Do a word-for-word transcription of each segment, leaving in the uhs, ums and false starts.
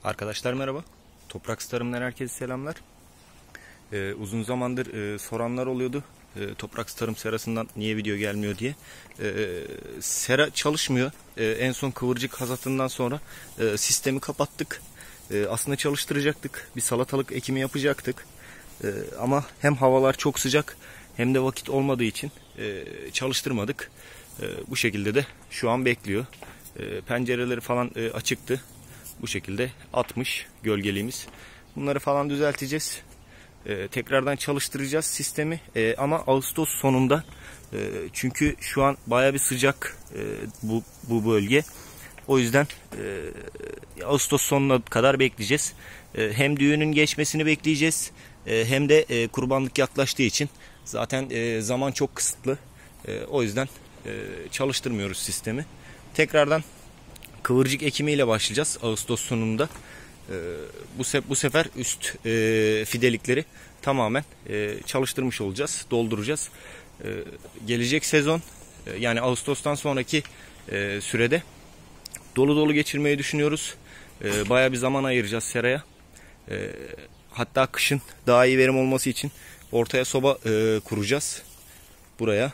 Arkadaşlar merhaba. Toprak Tarım'dan herkese selamlar. Ee, uzun zamandır e, soranlar oluyordu. E, Toprak Tarım serasından niye video gelmiyor diye. E, sera çalışmıyor. E, en son kıvırcık hasatından sonra e, sistemi kapattık. E, aslında çalıştıracaktık. Bir salatalık ekimi yapacaktık. E, ama hem havalar çok sıcak hem de vakit olmadığı için e, çalıştırmadık. E, bu şekilde de şu an bekliyor. E, pencereleri falan e, açıktı. Bu şekilde atmış gölgeliğimiz. Bunları falan düzelteceğiz. Ee, tekrardan çalıştıracağız sistemi. Ee, ama Ağustos sonunda. E, çünkü şu an baya bir sıcak e, bu, bu bölge. O yüzden e, Ağustos sonuna kadar bekleyeceğiz. E, hem düğünün geçmesini bekleyeceğiz. E, hem de e, kurbanlık yaklaştığı için zaten e, zaman çok kısıtlı. E, o yüzden e, çalıştırmıyoruz sistemi. Tekrardan kıvırcık ekimiyle başlayacağız Ağustos sonunda. Ee, bu, se bu sefer üst e, fidelikleri tamamen e, çalıştırmış olacağız, dolduracağız. E, gelecek sezon e, yani Ağustos'tan sonraki e, sürede dolu dolu geçirmeyi düşünüyoruz. E, bayağı bir zaman ayıracağız seraya. E, hatta kışın daha iyi verim olması için ortaya soba e, kuracağız buraya.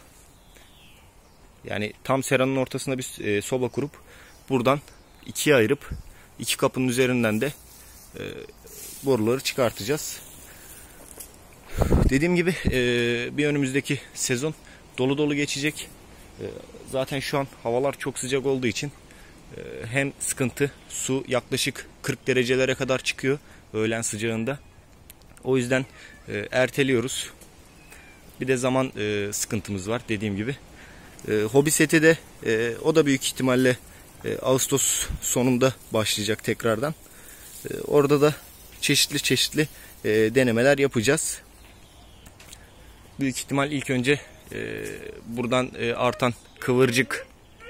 Yani tam seranın ortasına bir e, soba kurup buradan ikiye ayırıp iki kapının üzerinden de e, boruları çıkartacağız. Dediğim gibi e, bir önümüzdeki sezon dolu dolu geçecek. E, zaten şu an havalar çok sıcak olduğu için e, hem sıkıntı, su yaklaşık kırk derecelere kadar çıkıyor öğlen sıcağında. O yüzden e, erteliyoruz. Bir de zaman e, sıkıntımız var dediğim gibi. E, hobi seti de e, o da büyük ihtimalle e, Ağustos sonunda başlayacak tekrardan. E, orada da çeşitli çeşitli e, denemeler yapacağız. Büyük ihtimal ilk önce e, buradan e, artan kıvırcık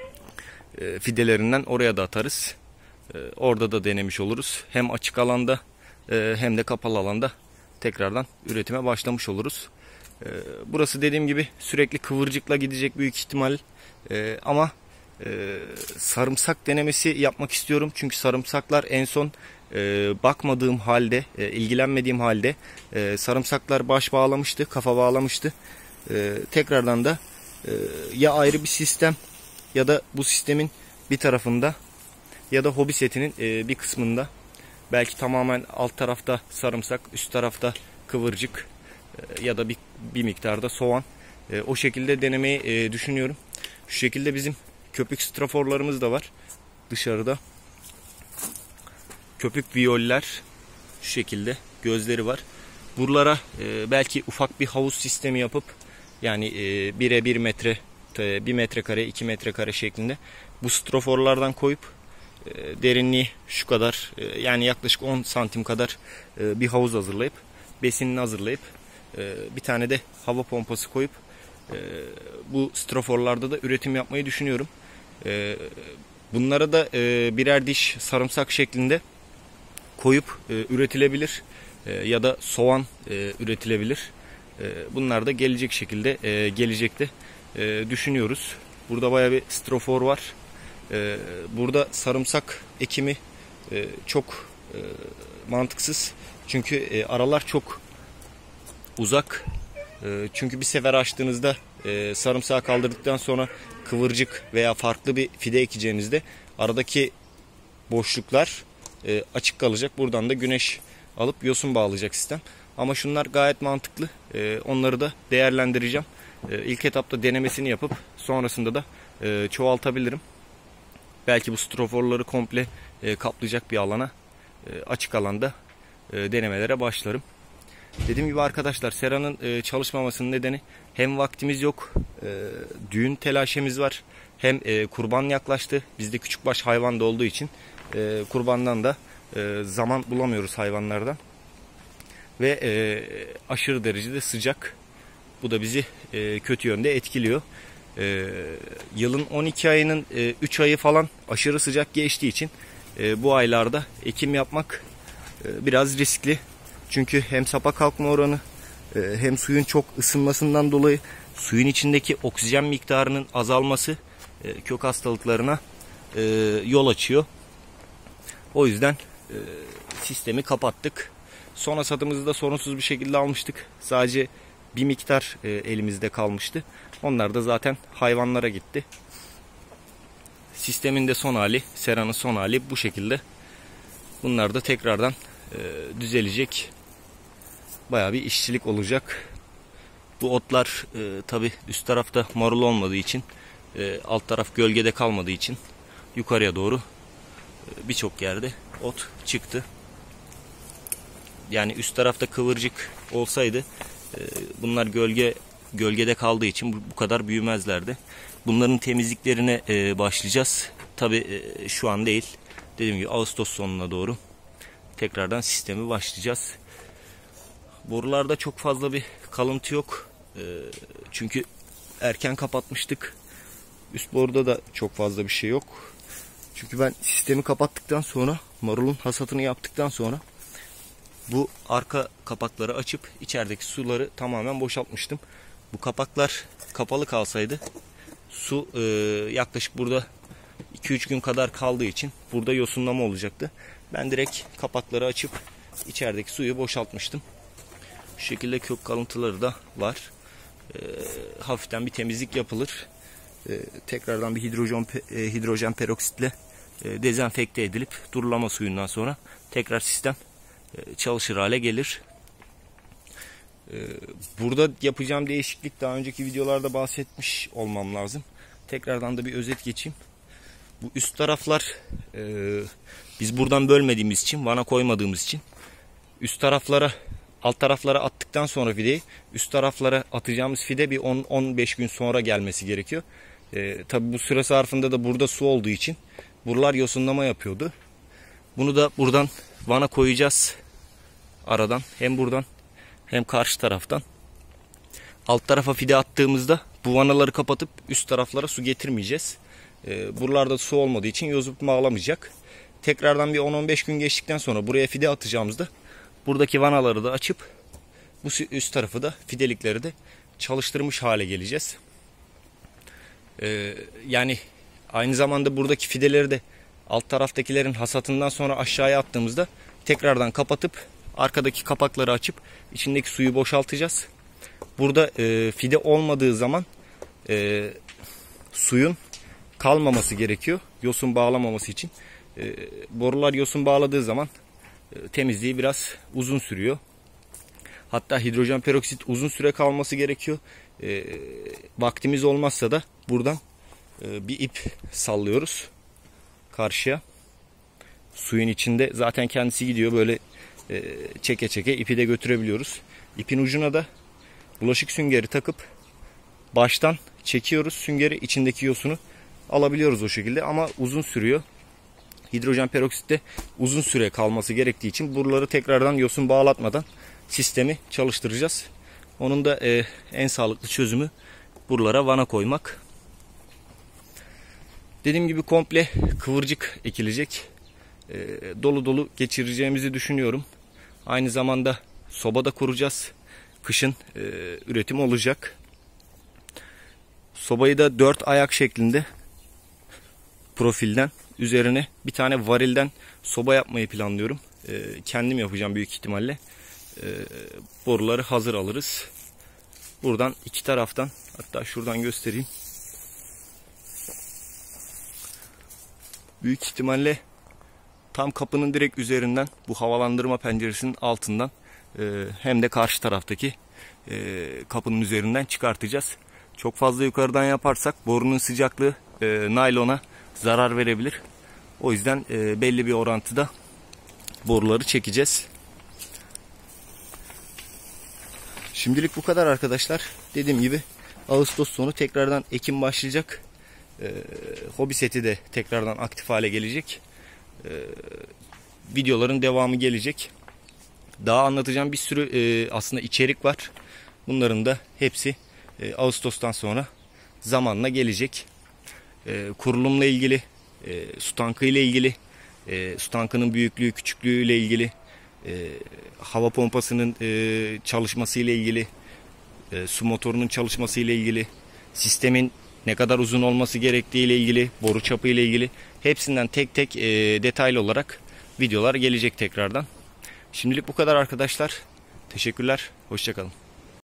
e, fidelerinden oraya da atarız. E, orada da denemiş oluruz. Hem açık alanda e, hem de kapalı alanda tekrardan üretime başlamış oluruz. E, burası dediğim gibi sürekli kıvırcıkla gidecek büyük ihtimal. E, ama e, sarımsak denemesi yapmak istiyorum. Çünkü sarımsaklar en son e, bakmadığım halde, e, ilgilenmediğim halde e, sarımsaklar baş bağlamıştı, kafa bağlamıştı. E, tekrardan da e, ya ayrı bir sistem ya da bu sistemin bir tarafında ya da hobi setinin e, bir kısmında, belki tamamen alt tarafta sarımsak, üst tarafta kıvırcık e, ya da bir, bir miktarda soğan, e, o şekilde denemeyi e, düşünüyorum. Şu şekilde bizim köpük straforlarımız da var dışarıda. Köpük viyoller şu şekilde gözleri var. Buralara e, belki ufak bir havuz sistemi yapıp yani e, bire bir metre, bir metrekare, iki metrekare şeklinde bu straforlardan koyup e, derinliği şu kadar e, yani yaklaşık on santim kadar e, bir havuz hazırlayıp besinini hazırlayıp e, bir tane de hava pompası koyup e, bu straforlarda da üretim yapmayı düşünüyorum. E, bunlara da e, birer diş sarımsak şeklinde koyup e, üretilebilir e, ya da soğan e, üretilebilir. E, bunlar da gelecek şekilde e, gelecekte e, düşünüyoruz. Burada bayağı bir strafor var. E, burada sarımsak ekimi e, çok e, mantıksız. Çünkü e, aralar çok uzak. E, çünkü bir sefer açtığınızda e, sarımsağı kaldırdıktan sonra kıvırcık veya farklı bir fide ekeceğinizde aradaki boşluklar e, açık kalacak. Buradan da güneş alıp yosun bağlayacak sistem. Ama şunlar gayet mantıklı. E, onları da değerlendireceğim. E, ilk etapta denemesini yapıp sonrasında da e, çoğaltabilirim. Belki bu straforları komple e, kaplayacak bir alana, e, açık alanda e, denemelere başlarım. Dediğim gibi arkadaşlar, seranın e, çalışmamasının nedeni hem vaktimiz yok, e, düğün telaşemiz var, hem e, kurban yaklaştı. Bizde küçükbaş hayvan da olduğu için e, kurbandan da e, zaman bulamıyoruz hayvanlardan. Ve e, aşırı derecede sıcak. Bu da bizi e, kötü yönde etkiliyor. E, yılın on iki ayının e, üç ayı falan aşırı sıcak geçtiği için e, bu aylarda ekim yapmak e, biraz riskli. Çünkü hem sapa kalkma oranı e, hem suyun çok ısınmasından dolayı suyun içindeki oksijen miktarının azalması e, kök hastalıklarına e, yol açıyor. O yüzden e, sistemi kapattık. Son hasatımızı da sorunsuz bir şekilde almıştık. Sadece bir miktar e, elimizde kalmıştı. Onlar da zaten hayvanlara gitti. Sistemin de son hali, seranın son hali bu şekilde. Bunlar da tekrardan e, düzelecek. Bayağı bir işçilik olacak. Bu otlar e, tabi üst tarafta marul olmadığı için, e, alt taraf gölgede kalmadığı için yukarıya doğru e, birçok yerde ot çıktı. Yani üst tarafta kıvırcık olsaydı e, bunlar gölge gölgede kaldığı için bu, bu kadar büyümezlerdi. Bunların temizliklerine e, başlayacağız. Tabi e, şu an değil. Dediğim gibi Ağustos sonuna doğru tekrardan sistemi başlayacağız. Borularda çok fazla bir kalıntı yok. E, çünkü erken kapatmıştık. Üst boruda da çok fazla bir şey yok. Çünkü ben sistemi kapattıktan sonra, marulun hasatını yaptıktan sonra bu arka kapakları açıp içerideki suları tamamen boşaltmıştım. Bu kapaklar kapalı kalsaydı su e, yaklaşık burada iki üç gün kadar kaldığı için burada yosunlama olacaktı. Ben direkt kapakları açıp içerideki suyu boşaltmıştım. Şu şekilde kök kalıntıları da var. E, hafiften bir temizlik yapılır. E, tekrardan bir hidrojen, e, hidrojen peroksitle e, dezenfekte edilip durulama suyundan sonra tekrar sistem e, çalışır hale gelir. E, burada yapacağım değişiklik daha önceki videolarda bahsetmiş olmam lazım. Tekrardan da bir özet geçeyim. Bu üst taraflar e, biz buradan bölmediğimiz için, vana koymadığımız için üst taraflara, alt taraflara attıktan sonra fideyi, üst taraflara atacağımız fide bir on on beş gün sonra gelmesi gerekiyor. E, tabi bu süre zarfında da burada su olduğu için buralar yosunlama yapıyordu. Bunu da buradan vana koyacağız aradan, hem buradan hem karşı taraftan. Alt tarafa fide attığımızda bu vanaları kapatıp üst taraflara su getirmeyeceğiz. E, buralarda su olmadığı için yozup bağlamayacak. Tekrardan bir on on beş gün geçtikten sonra buraya fide atacağımızda buradaki vanaları da açıp bu üst tarafı da, fidelikleri de çalıştırmış hale geleceğiz. E, yani aynı zamanda buradaki fideleri de alt taraftakilerin hasatından sonra aşağıya attığımızda tekrardan kapatıp arkadaki kapakları açıp içindeki suyu boşaltacağız. Burada e, fide olmadığı zaman e, suyun kalmaması gerekiyor. Yosun bağlamaması için. E, borular yosun bağladığı zaman e, temizliği biraz uzun sürüyor. Hatta hidrojen peroksit uzun süre kalması gerekiyor. E, vaktimiz olmazsa da buradan e, bir ip sallıyoruz karşıya. Suyun içinde zaten kendisi gidiyor, böyle e, çeke çeke ipi de götürebiliyoruz. İpin ucuna da bulaşık süngeri takıp baştan çekiyoruz süngeri, içindeki yosunu alabiliyoruz o şekilde, ama uzun sürüyor. Hidrojen peroksitte uzun süre kalması gerektiği için buraları tekrardan yosun bağlatmadan sistemi çalıştıracağız. Onun da e, en sağlıklı çözümü buralara vana koymak. Dediğim gibi komple kıvırcık ekilecek. E, dolu dolu geçireceğimizi düşünüyorum. Aynı zamanda sobada kuracağız. Kışın e, üretim olacak. Sobayı da dört ayak şeklinde profilden üzerine bir tane varilden soba yapmayı planlıyorum. E, kendim yapacağım büyük ihtimalle. E, boruları hazır alırız. Buradan iki taraftan, hatta şuradan göstereyim. Büyük ihtimalle tam kapının direkt üzerinden, bu havalandırma penceresinin altından e, hem de karşı taraftaki e, kapının üzerinden çıkartacağız. Çok fazla yukarıdan yaparsak borunun sıcaklığı e, naylona zarar verebilir. O yüzden e, belli bir orantıda boruları çekeceğiz. Şimdilik bu kadar arkadaşlar. Dediğim gibi Ağustos sonu tekrardan ekim başlayacak. E, hobi seti de tekrardan aktif hale gelecek. E, videoların devamı gelecek. Daha anlatacağım bir sürü e, aslında içerik var. Bunların da hepsi e, Ağustos'tan sonra zamanla gelecek. E, kurulumla ilgili, e, su tankı ile ilgili, e, su tankının büyüklüğü küçüklüğü ile ilgili, e, hava pompasının e, çalışması ile ilgili, e, su motorunun çalışması ile ilgili, sistemin ne kadar uzun olması gerektiği ile ilgili, boru çapı ile ilgili hepsinden tek tek e, detaylı olarak videolar gelecek tekrardan. Şimdilik bu kadar arkadaşlar. Teşekkürler. Hoşça kalın.